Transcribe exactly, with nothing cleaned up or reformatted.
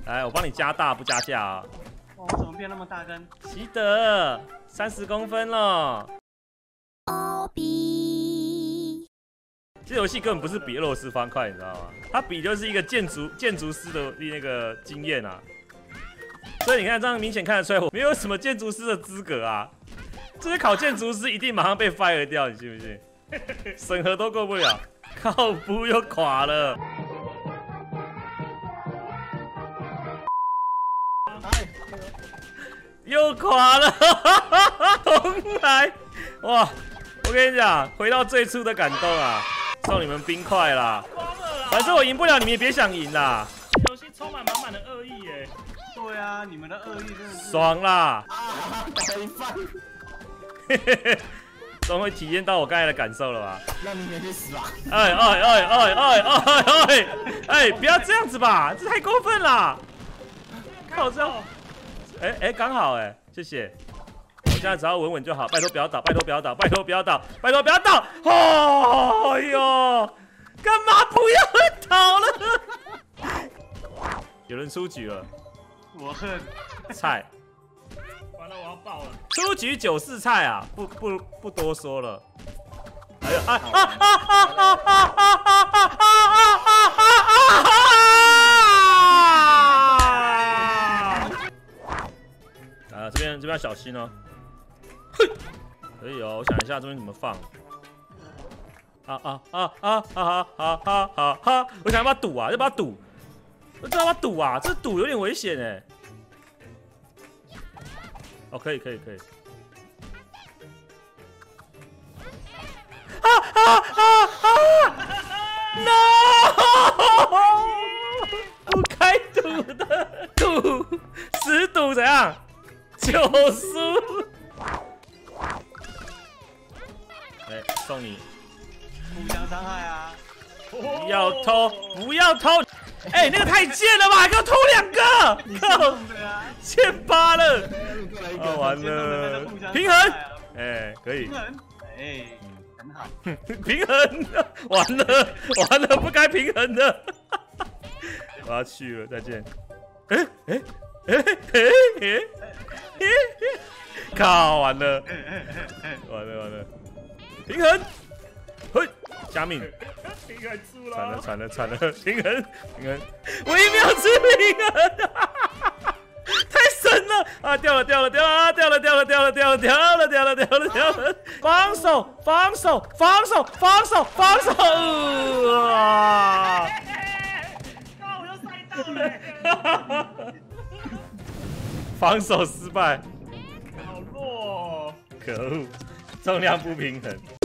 来，我帮你加大不加价啊。 哇，我怎么变那么大根？ 习得三十公分了。 O B。 这游戏根本不是比俄罗斯方块，你知道吗？它比就是一个建筑建筑师的那个经验啊。所以你看，这样明显看得出来，我没有什么建筑师的资格啊。这些考建筑师一定马上被 fire 掉，你信不信？审核都过不了，靠谱又垮了。又垮了，重来！哇，我跟你讲，回到最初的感动啊！送你们冰块啦！反正我赢不了，你们也别想赢啦。 游戏充满满满的恶意耶！ 对啊，你们的恶意真的是爽啦！ 啊，白饭！ 嘿嘿嘿，终会体验到我刚才的感受了吧？ 那你先去死吧！ 哎哎哎哎哎哎哎哎！不要这样子吧，这太过分啦！靠这样，哎哎，刚好哎，谢谢。我现在只要稳稳就好，拜托不要倒，拜托不要倒，拜托不要倒，拜托不要倒！哦哎呦，干嘛不要倒了？有人出局了， 我恨菜。 完了，我要爆了！ 出局九四菜啊，不不不多说了。哎呀啊啊啊啊啊啊啊啊啊！啊，这边这边要小心哦。嘿，可以哦，我想一下这边怎么放。啊啊啊啊啊啊啊啊啊！我想要把它堵啊，要把它堵，我知道把它堵啊，这堵有点危险哎。哦，可以可以可以。啊啊啊啊 ！No！ 不开赌的，赌十赌怎样？九输。哎、欸，送你。 互相伤害啊！ 不要偷，不要偷！哎、欸，那个太贱了吧，还给我偷两个！ 你靠， 的啊！ 欠八了。 啊， 啊，完了，平衡。哎、欸，可以。 平衡。哎，很好。 平衡，完了，完了，不该平衡的。我要去了，再见。哎哎哎哎哎哎！靠，完了，完了完了，平衡，嘿，加命。 平衡输了， 惨了惨了惨了，平衡平衡，我一秒吃平衡，太神了啊！掉了掉了掉了掉了掉了掉了掉了掉了掉了掉了掉了，防守防守防守防守防守啊！ 靠，我又赛到了， 防守失败， 好弱哦！ 可恶，重量不平衡。